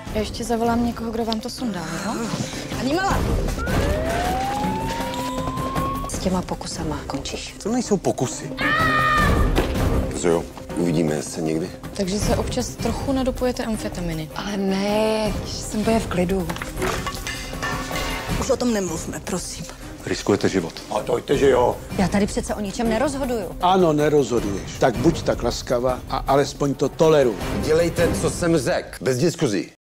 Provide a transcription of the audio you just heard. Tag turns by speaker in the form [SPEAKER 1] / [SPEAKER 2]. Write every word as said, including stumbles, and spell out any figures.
[SPEAKER 1] Já ještě zavolám někoho, kdo vám to sundá, jo? Ani malá!
[SPEAKER 2] S těma pokusama končíš.
[SPEAKER 3] To nejsou pokusy. Co jo, uvidíme se někdy.
[SPEAKER 1] Takže se občas trochu nadopujete amfetaminy.
[SPEAKER 2] Ale ne, jsem bude v klidu.
[SPEAKER 4] Už o tom nemluvme, prosím.
[SPEAKER 3] Riskujete život.
[SPEAKER 5] A dojte, že jo.
[SPEAKER 2] Já tady přece o ničem nerozhoduju.
[SPEAKER 6] Ano, nerozhoduješ. Tak buď tak laskava a alespoň to toleruj.
[SPEAKER 3] Dělejte, co jsem řekl. Bez diskuzí.